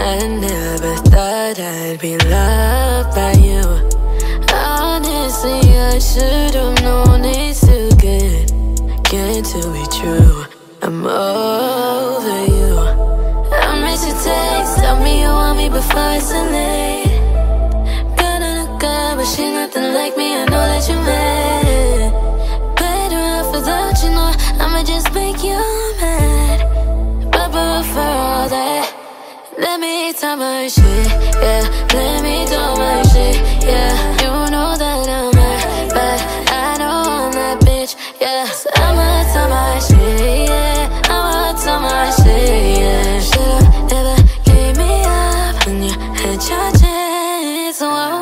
I never thought I'd be loved by you. Honestly, I should've known it's too good to be true. I'm over you. I miss your text, tell me you want me before it's too late. Got a new girl, but she nothing like me, I know that you mad. Better off without you, know I'ma just make you mad. But for all that, let me talk my shit, yeah. Let me do my shit, yeah. You know that I'm mad, but I know I'm that bitch, yeah. So I'ma talk my shit, yeah. I'ma talk my shit, yeah. Should've never gave me up when you had your chance.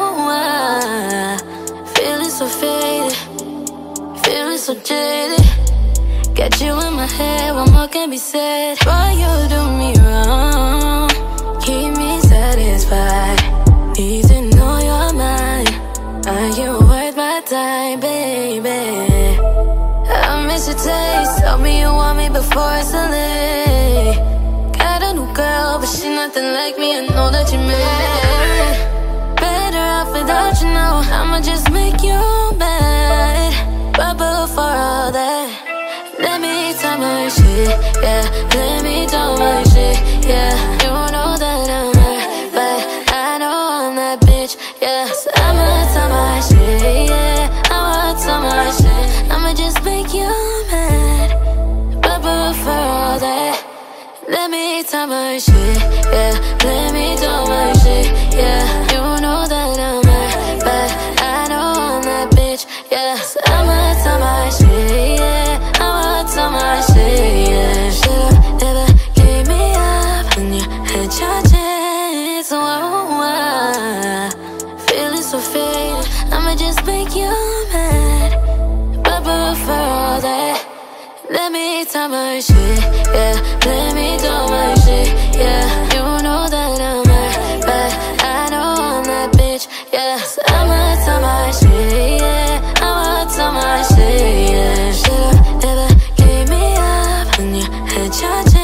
Feeling so faded, feeling so jaded. Got you in my head, what more can be said? Why you do me wrong? Keep me satisfied. Need to know you're mine. Are you worth my time, baby? I miss your taste. Tell me you want me before it's too late. Got a new girl, but she nothing like me. I know that you're mad. Better off without you now. I'ma just make you mad. But before all that, let me talk my shit, yeah. Let me talk my shit, yeah. You know that I'm mad, but I know I'm that bitch, yeah. So I'ma talk my shit, yeah. I'ma talk my shit. I'ma just make you mad. But before all that, let me talk my shit, yeah. Let me talk my shit, yeah. You know that I'm mad, but I know I'm that bitch, yeah. So I'ma talk my shit, yeah. I'ma talk my shit, yeah. Should've never gave me up when you had your chance. Feeling so faded, I'ma just make you mad. But before all that, let me talk my shit, yeah. Let me talk my shit, yeah. You know that I'm mad, but I know I'm that bitch, yeah. So I'ma talk my shit, yeah. I'ma talk my shit, yeah. Should've never gave me up when you had your chance.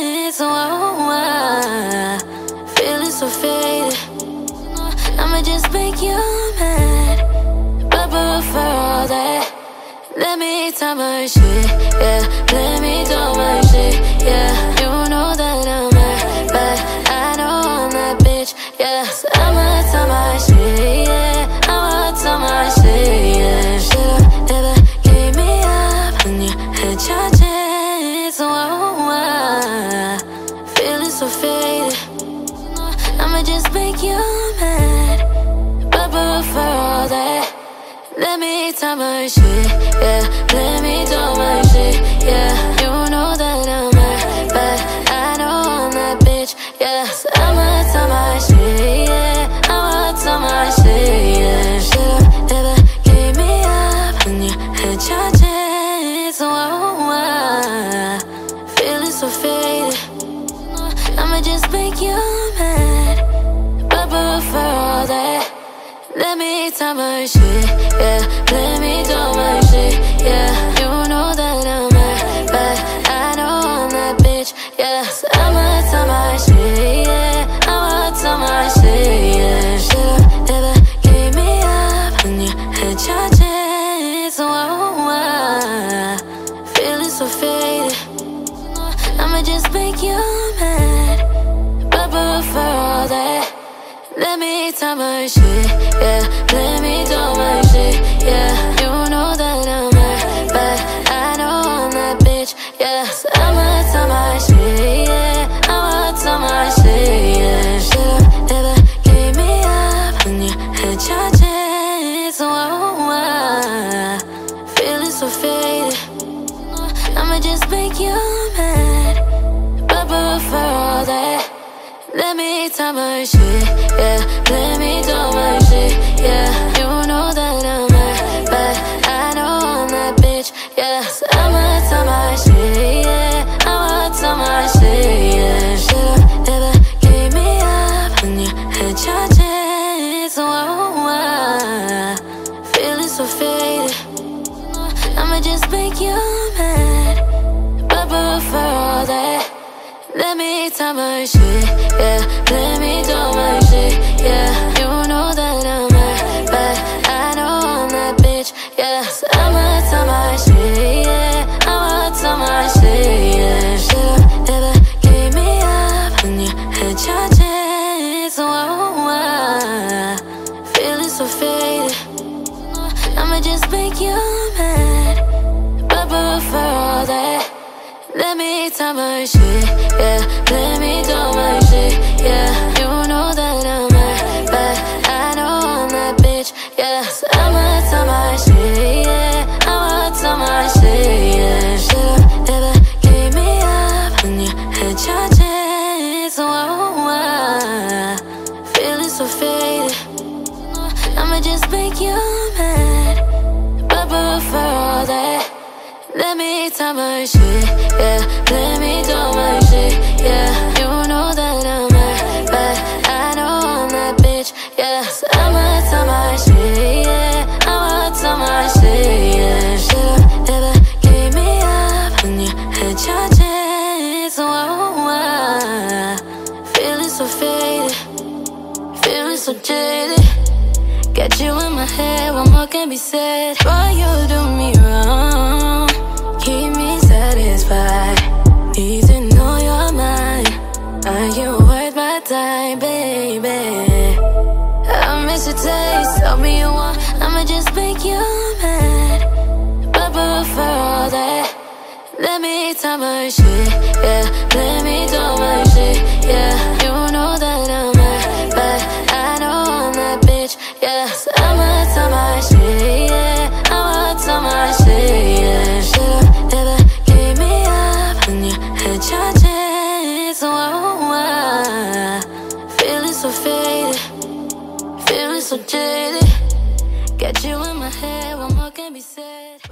Feeling so faded, I'ma just make you mad. But before all that, let me talk my shit, yeah. Let me talk my shit, yeah. You know that I'm mad, but I know I'm that bitch, yeah. So I'ma talk my shit, yeah. I'ma talk my shit, yeah. Should've never gave me up when you had your chance. Feeling so faded, I'ma just make you mad. But before all that, let me talk my shit, yeah. Let me talk my shit, yeah. You know that I'm mad, but I know I'm that bitch, yeah. So I'ma talk my shit, yeah. I'ma talk my shit, yeah. Should've never gave me up when you had your chance. Feeling so faded, I'ma just make you mad. But before all that, let me talk my shit, yeah. Let me talk my shit, yeah. You know that I'm mad, but I know I'm that bitch, yeah. So I'ma talk my shit, yeah. I'ma talk my shit, yeah. Should've never gave me up when you had your chance. Feeling so faded, I'ma just make you mad. But before all that, let me talk my shit, yeah. Let me talk my shit, yeah. You know that I'm mad, but I know I'm that bitch, yeah. So I'ma talk my shit, yeah. I'ma talk my shit, yeah. Should've never gave me up when you had your chance. Feeling so faded, I'ma just make you mad. But before all that, let me talk my shit, yeah. Let me talk my shit, yeah. You know that I'm mad, but I know I'm that bitch, yeah. So I'ma talk my shit, yeah. I'ma talk my shit, yeah. Should've never gave me up when you had your chance. Feeling so faded, I'ma just make you mad. But before all that, let me talk my shit, yeah. me talk my shit, yeah. Let me do my shit, yeah. You know that I'm mad, but I know I'm that bitch, yeah. So I'ma talk my shit, yeah. I'ma talk my shit, yeah. Should've never gave me up when you had your chance. Whoa, feeling so faded. I'ma just make you mad, but before all that, let me talk my shit, yeah. Let me do my shit, yeah. You know that I'm mad, but I know I'm that bitch, yeah. So I'ma talk my shit, yeah. I'ma talk my shit, yeah. Should've never gave me up when you had your chance. Whoa, feeling so faded, feeling so jaded. Got you in my head, what more can be said? Why you do me wrong? Keep me satisfied. Need to know you're mine. Are you worth my time, baby? I miss your taste, tell me you want, I'ma just make you mad. But before all that, let me talk my shit, yeah. Let me do my shit, yeah. You know that I'm mad, but I know I'm that bitch, yeah. So I'ma talk my shit, yeah. I'ma talk my shit, yeah. Should've never gave me up when you had your chance. Whoa, feeling so faded, feeling so jaded. Got you in my head, what more can be said?